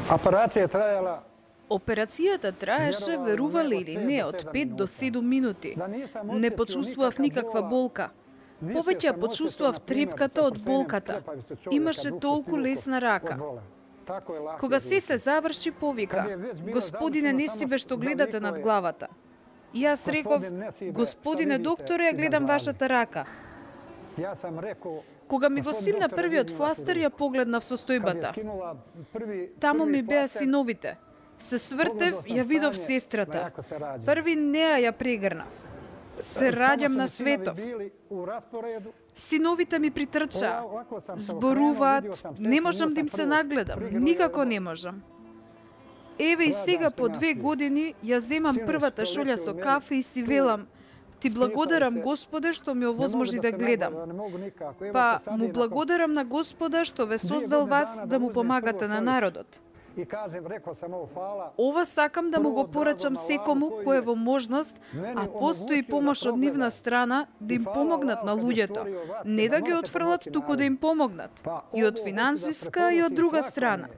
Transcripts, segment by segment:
Операција е трајала. Операцијата траеше, верувале или не, од 5 до 7 минути. Не почувствував никаква болка. Повеќе почувствував трепката од болката. Имаше толку лесна рака. Кога се заврши, повика: "Господине, не си бе што гледате над главата." Јас реков: "Господине докторе, ја гледам вашата рака." Кога ми го симна првиот фластер, ја погледнав состојбата. Таму ми беа синовите. Се свртев, ја видов сестрата. Први неа ја прегрнав. Се раѓам на светов. Синовите ми притрчаа. Зборуваат, не можам да им се нагледам. Никако не можам. Еве и сега по 2 години ја земам првата шолја со кафе и си велам: "Ти благодарам, Господе, што ми овозможи да гледам." Па, му благодарам на Господа што ве создал вас да му помагате на народот. Ова сакам да му го порачам секому кој е во можност, а постои помош од нивна страна да им помогнат на луѓето. Не да ги отфрлат, туку да им помогнат. И од финансиска и од друга страна.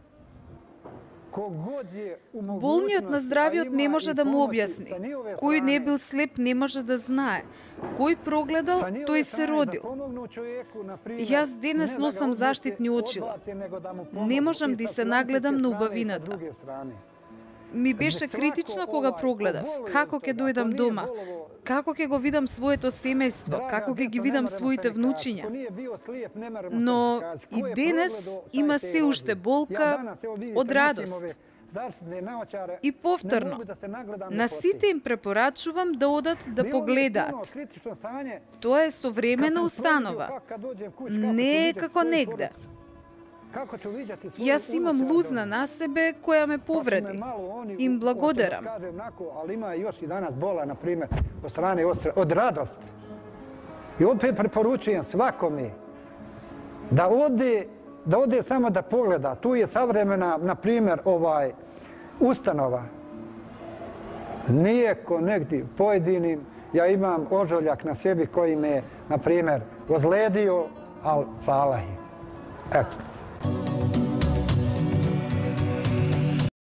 Болниот на здравиот не може да му објасни. Кој не бил слеп не може да знае. Кој прогледал, тој се родил. Јас денес носам заштитни очила. Не можам да се нагледам на убавината. Ми беше критична кога прогледав. Како ќе дојдам дома? Како ќе го видам своето семејство? Како ќе ги видам своите внучиња? Но и денес има се уште болка од радост. И повторно, на сите им препорачувам да одат да погледаат. Тоа е современа установа. Не е како негде. Јас имам лузна на себе која ме повреди. Им благодарам. Ali ima još i danas bola, na primjer, od strane od radosti. I opet preporučujem svakome da ode samo da pogleda. Tu je savremena, na primjer, ustanova. Nije ko negdje pojedinim. Ja imam ožoljak na sebi koji me, na primjer, ozledio, ali hvala im. Eto.